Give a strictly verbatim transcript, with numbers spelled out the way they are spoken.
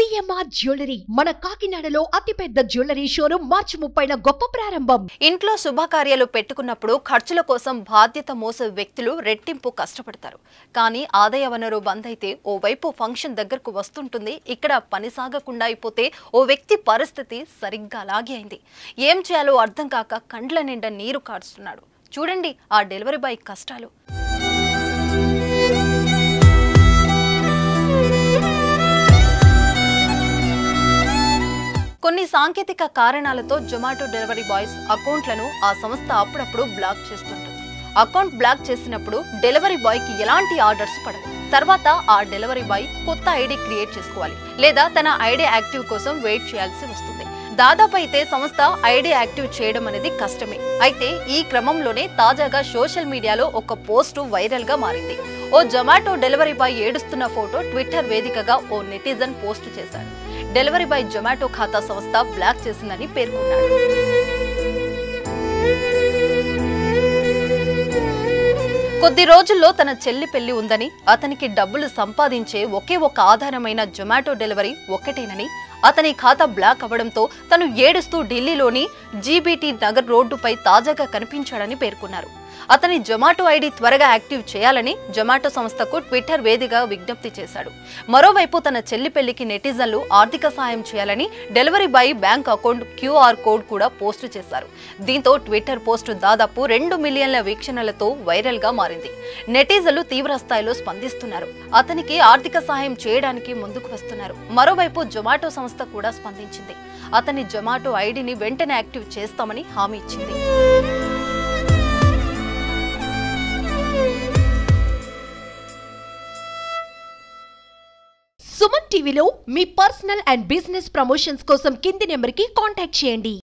CMR jewellery మన కాకినాడలో అతిపెద్ద జ్యువెలరీ షోరూం మార్చి ముప్పైన గొప్ప ప్రారంభం. ఇంట్లో శుభకార్యాలు పెట్టుకున్నప్పుడు ఖర్చుల కోసం బాధ్యత మోసే వ్యక్తులు రెట్టింపు కష్టపడతారు. కానీ ఆదాయ వనరు బంద్ అయితే ఓ వైపు ఫంక్షన్ దగ్గరకు వస్తుంటుంది. ఇక్కడ పని సాగకుండా అయిపోతే ఓ వ్యక్తి పరిస్థితి సరిగ్గా అలాగే అయింది. ఏం చేయాలో అర్థం కాక కండ్ల నిండా నీరు కారుస్తున్నాడు. చూడండి ఆ డెలివరీ బాయ్ కష్టాలు. కొన్ని సాంకేతిక కారణాలతో జొమాటో డెలివరీ బాయ్స్ అకౌంట్లను ఆ సంస్థ అప్పుడప్పుడు బ్లాక్ చేస్తుంటుంది. అకౌంట్ బ్లాక్ చేసినప్పుడు డెలివరీ బాయ్ కి ఎలాంటి ఆర్డర్స్ పడవు. తర్వాత ఆ డెలివరీ బాయ్ కొత్త ఐడి క్రియేట్ చేసుకోవాలి, లేదా తన ఐడి యాక్టివ్ కోసం వెయిట్ చేయాల్సి వస్తుంది. దాదాపు అయితే సంస్థ ఐడి యాక్టివ్ చేయడం అనేది కష్టమే. అయితే ఈ క్రమంలోనే తాజాగా సోషల్ మీడియాలో ఒక పోస్టు వైరల్ గా మారింది. ఓ జొమాటో డెలివరీ బాయ్ ఏడుస్తున్న ఫోటో ట్విట్టర్ వేదికగా ఓ నెటిజన్ పోస్ట్ చేశాడు. డెలివరీ బాయ్ జొమాటో ఖాతా సంస్థ బ్లాక్ చేసిందని పేర్కొన్నాడు. కొద్ది రోజుల్లో తన చెల్లి పెళ్లి ఉందని, అతనికి డబ్బులు సంపాదించే ఒకే ఒక ఆధారమైన జొమాటో డెలివరీ ఒక్కటేనని, అతని ఖాతా బ్లాక్ అవ్వడంతో తను ఏడుస్తూ ఢిల్లీలోని జీబీటీ నగర్ రోడ్డుపై తాజాగా కనిపించాడని పేర్కొన్నారు. అతని జొమాటో ఐడి త్వరగా యాక్టివ్ చేయాలని జొమాటో సంస్థకు ట్విట్టర్ వేదికగా విజ్ఞప్తి చేశాడు. మరోవైపు తన చెల్లి పెళ్లికి నెటిజన్లు ఆర్థిక సాయం చేయాలని delivery boy bank account QR code కూడా పోస్టు చేశారు. దీంతో ట్విట్టర్ పోస్టు దాదాపు రెండు మిలియన్ల వీక్షణలతో వైరల్ గా మారింది. నెటిజన్లు తీవ్ర స్థాయిలో స్పందిస్తున్నారు. అతనికి ఆర్థిక సాయం చేయడానికి ముందుకు వస్తున్నారు. మరోవైపు జొమాటో సంస్థ కూడా స్పందించింది. అతని జొమాటో ఐడిని వెంటనే యాక్టివ్ చేస్తామని హామీ ఇచ్చింది. సుమన్ టీవీలో మీ పర్సనల్ అండ్ బిజినెస్ ప్రమోషన్స్ కోసం కింది నెంబర్కి కాంటాక్ట్ చేయండి.